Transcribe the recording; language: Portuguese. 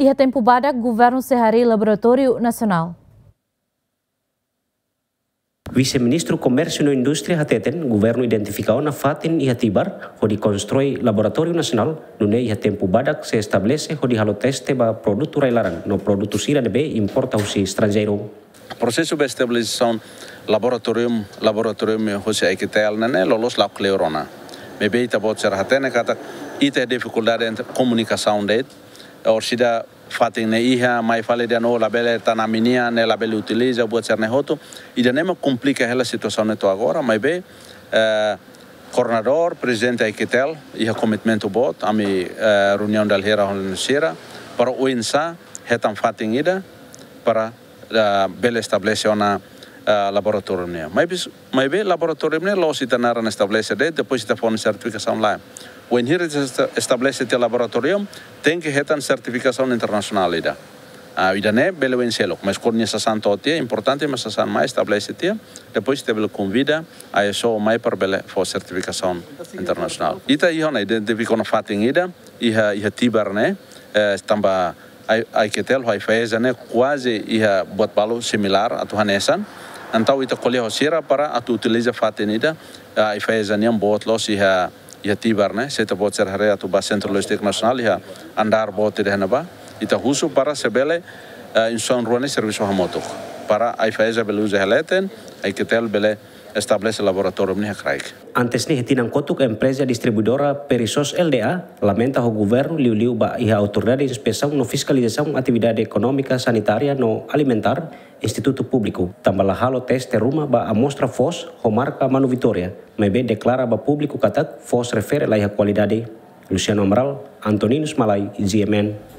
Ia tempo badak Governo Sehari Laboratório Nacional. Vice-Ministro Comércio e Indústria hateten, governo identificou na fatin e hatibar, onde constrói laboratório nacional, no ia tempo badak se estabelece onde halo teste ba produto railaran, no produto sira debe importa usi estrangeiro. Processo de estabilização laboratorium hoje é que tel nane lolos la cleurona. Me beita bot ser hatene kata ite dificuldade entre comunicação det, or sida fatin ne iha mai fale de no labele tanaminia ne labele utiliza buat ser ne hoto ida nema complica ela situação neto agora mai be coordenador presidente Equitel iha commitmento bot ami reunião dal hera honusira para o insa hetam fatin ida para bele estabelece ona laboratório ne mai be laboratório ne lo sitanara estabelece de depois ita fone certificação lá. When here estabelece o laboratório, tem que ter certificação internacional ida. Ida ne belo em selo, mas quando essa santo é importante, mas essa mais estabelece tia, depois te belo convida a isso mais para belo for certificação internacional. Ita ia na identificação fatin ida, ia tibar ne, tamba ai que tel vai fazer ne quase ia buat balo similar a tu hanesan. Então ita colhe sira para a tu utiliza fatin ida, ai fazer ne bot los ia tibar ne seta bot ser harea tu ba centro logistik nasional ya andar bot de hanaba ita husu para sebele inson ruane serviço remoto para ai faz beluza heleten ai que tel bele estabelece laboratório ne kraik. Antes ni hetinan kotuk empresa distribuidora Perisos LDA lamenta o governo liu ba iha autoridade de inspeção no fiscalização atividade econômica sanitária no alimentar Instituto Público. Tambah halo teste rumah ba amostra FOS ho marca Manu Vitória. Mebe declara ba público katak FOS refere la iha qualidade. Luciano Amaral, Antoninus Malay, GMN.